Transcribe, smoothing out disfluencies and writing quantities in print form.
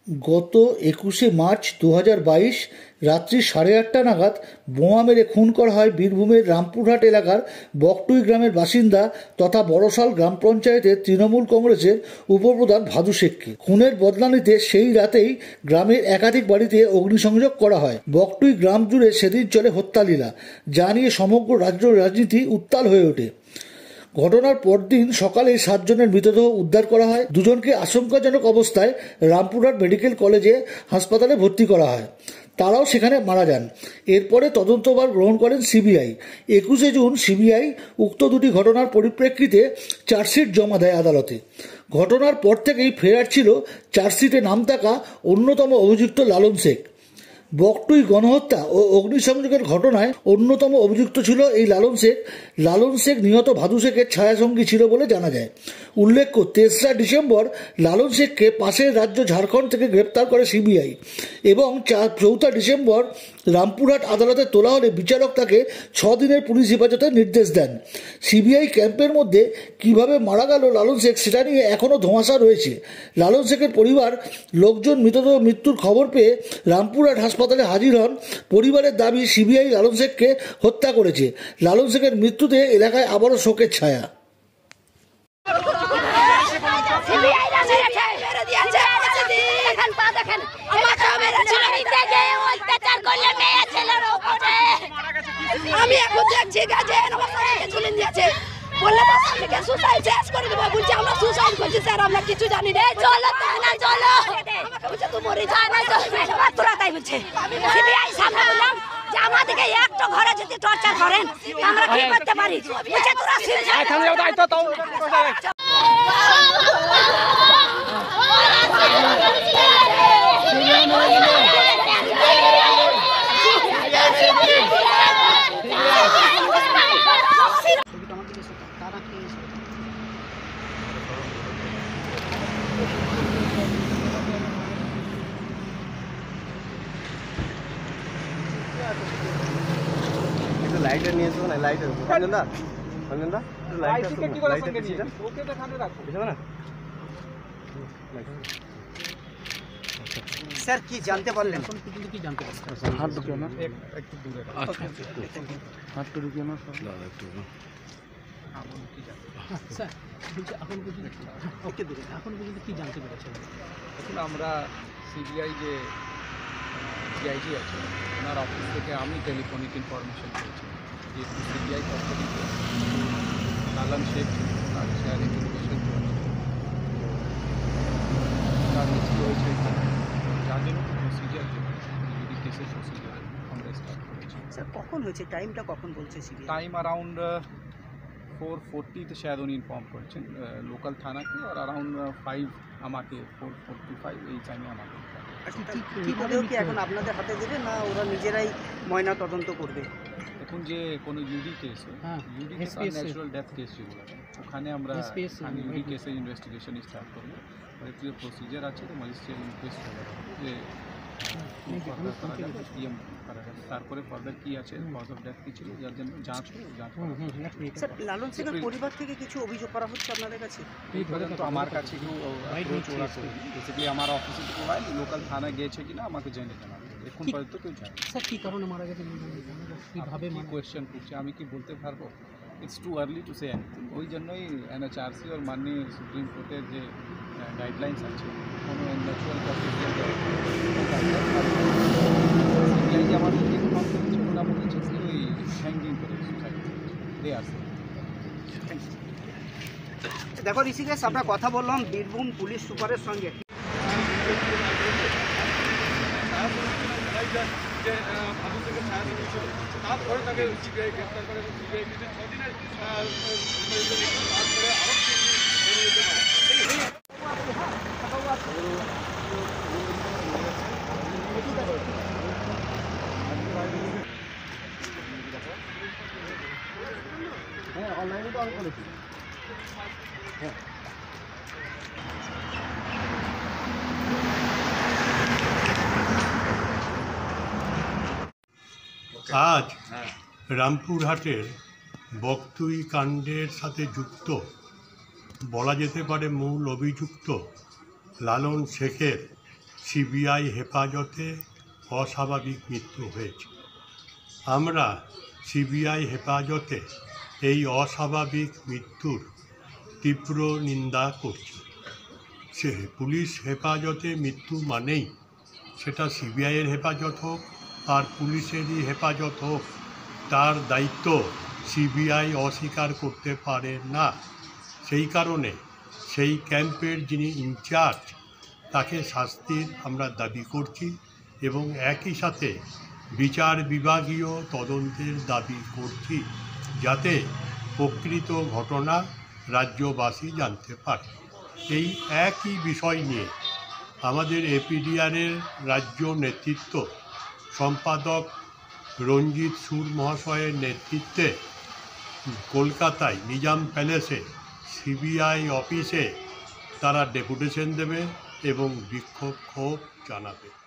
গত 21শে মার্চ 2022 রাত্রি 8:30 নাগাদ বোমা মেরে খুন করা হয় বীরভূমের রামপুরহাট এলাকার বকটুই গ্রামের বাসিন্দা তথা বড়শাল গ্রাম পঞ্চায়েতের তৃণমূল কংগ্রেসের উপপ্রধান ভাদু শেখকে। খুনের বদলা নিতে সেই রাতেই গ্রামের একাধিক বাড়িতে অগ্নিসংযোগ করা হয়। বকটুই গ্রাম জুড়ে সেদিন চলে হত্যালীলা, যা নিয়ে সমগ্র রাজ্য রাজনীতি উত্তাল হয়ে ওঠে। ঘটনার পরদিন সকালে 7 জনের মৃতদেহ উদ্ধার করা হয়। দুজনকে আশঙ্কাজনক অবস্থায় রামপুরহাট মেডিকেল কলেজে হাসপাতালে ভর্তি করা হয়। তারাও সেখানে মারা যান। এরপরে তদন্তভার গ্রহণ করেন সিবিআই। 21শে জুন সিবিআই উক্ত দুটি ঘটনার পরিপ্রেক্ষিতে চার্জশিট জমা দেয় আদালতে। ঘটনার পর থেকেই ফেরার ছিল চার্জশিটে নাম থাকা অন্যতম অভিযুক্ত লালন শেখ। বকটুই গণহত্যা ও অগ্নিসংযোগের ঘটনায় অন্যতম অভিযুক্ত ছিল এই লালন শেখ। লালন শেখ নিহত ভাদু শেখের ছায়াসঙ্গী ছিল বলে জানা যায়। উল্লেখ্য, 3রা ডিসেম্বর লালন শেখকে পাশের রাজ্য ঝাড়খণ্ড থেকে গ্রেপ্তার করে সিবিআই এবং 4 ডিসেম্বর রামপুরহাট আদালতে তোলা হলে বিচারক তাকে 6 দিনের পুলিশ হেফাজতের নির্দেশ দেন। সিবিআই ক্যাম্পের মধ্যে কিভাবে মারা গেল লালন শেখ সেটা নিয়ে এখনও ধোঁয়াশা রয়েছে। লালন শেখের পরিবার লোকজন মৃত্যুর খবর পেয়ে রামপুরহাট হাসপাতালে হাজির হন। পরিবারের দাবি, সিবিআই লালন শেখকে হত্যা করেছে। লালন শেখের মৃত্যুতে এলাকায় আবারও শোকের ছায়া। আমি এখন দেখছি গাজেন আমার সাথে চলে দিয়েছে, বললে তো সামনে সুসাইড শেষ করে দেবো। বলছি আমরা সুসাইড করছি স্যার, আমরা কিছু জানি না। চলো না, চলো আমাকে বলছে তুই মরে যা না, তোরা তাই বলছে। সিবিআই সামনে বললাম যে আমাদেরকে একটা ঘরে যদি টর্চার করেন আমরা কি করতে পারি। বলছে তোরা এখানে যাও, তাই তো লাইটার নিয়ে এসো না, লাইটার না লাইটার কি করে সঙ্গে নিয়ে ওকে তো এখানে রাখো না স্যার। কি জানতে পারলেন? কি জানতে পারলেন? হাত ঢুকিও না, একটু দূরে হাত ঢুকিও না একটু স্যার। বলছি এখন পর্যন্ত কি জানতে পেরেছেন? এখন আমরা সিবিআই যে ডিআইজি আছে ওনার অফিস থেকে আমি টেলিফোনিক ইনফরমেশন পেয়েছি যে সিবিআই পক্ষ থেকে লালন শেখ তার শেয়ার এডুকেশন তার মৃত্যু হয়েছে, যার জন্য প্রসিজার যদি কেসের প্রসিজার আমরা স্টার্ট করেছি। স্যার কখন হয়েছে, টাইমটা কখন বলছে সিবিআই? টাইম अराउंड 4:40 তো শায়দ উনি ইনফর্ম করেছেন লোকাল থানাকে, আর अराउंड 5 আমাকে 4:45 এই টাইমে আমাকে। কি এখন আপনাদের হাতে দেবে না ওরা নিজেরাই ময়না তদন্ত করবে? এখন যে কোনো UD case natural death case যেগুলো ওখানে আমরা ইউডি কেসের ইনভেস্টিগেশন স্টার্ট করবো। যে প্রসিজার আছে তো ম্যাজিস্ট্রেট ইনকোয়েস্ট হবে যে তারপরে ফার্দার কি আছে, কজ অফ ডেথ কি ছিল, যার জন্য যাঁচ স্যার লালন শেখের পরিবার থেকে কিছু অভিযোগ করা হচ্ছে আপনাদের কাছে? এই পর্যন্ত আমার কাছে কেউ বেসিক্যালি আমার অফিসে থেকে হয় লোকাল থানায় গিয়েছে কিনা আমাকে জেনে জানাবে। এখন পর্যন্ত কেউ জানে স্যার কি কারণে মারা গেছে, কীভাবে কোয়েশ্চেন করছে আমি কি বলতে পারবো? It's too early to say anything. ওই জন্যই এনএচআরসি আর মাননীয় সুপ্রিম কোর্টের যে গাইডলাইন্স আছে কোনো ন্যাচুরাল কজের সিবিআই যে আমাদের ইনফর্ম করেছে ওরা বলেছে যে ওই হ্যাঙ্গিং করে সুসাইড দে আসে। দেখো ঋষিকেশ, আমরা কথা বললাম বীরভূম পুলিশ সুপারের সঙ্গে। তারপরে তাকে সিবিআই গ্রেপ্তার করে, সিবিআই 6 দিনের হ্যাঁ অনলাইনে তো আমি করেছি। হ্যাঁ আজ রামপুরহাটের বকটুই কাণ্ডের সাথে যুক্ত বলা যেতে পারে মূল অভিযুক্ত লালন শেখের সিবিআই হেফাজতে অস্বাভাবিক মৃত্যু হয়েছে। আমরা সিবিআই হেফাজতে এই অস্বাভাবিক মৃত্যুর তীব্র নিন্দা করছি। সে পুলিশ হেফাজতে মৃত্যু মানেই সেটা সিবিআইয়ের হেফাজত হোক আর পুলিশেরই হেফাজত হোক, তার দায়িত্ব সিবিআই অস্বীকার করতে পারে না। সেই কারণে সেই ক্যাম্পের যিনি ইনচার্জ তাকে শাস্তির আমরা দাবি করছি এবং একই সাথে বিচার বিভাগীয় তদন্তের দাবি করছি, যাতে প্রকৃত ঘটনা রাজ্যবাসী জানতে পারে। এই একই বিষয় নিয়ে আমাদের এপিডিআরের রাজ্য নেতৃত্ব সম্পাদক রঞ্জিত সুর মহাশয়ের নেতৃত্বে কলকাতায় নিজাম প্যালেসে সিবিআই অফিসে তারা ডেপুটেশন দেবে এবং বিক্ষোভ জানাবে।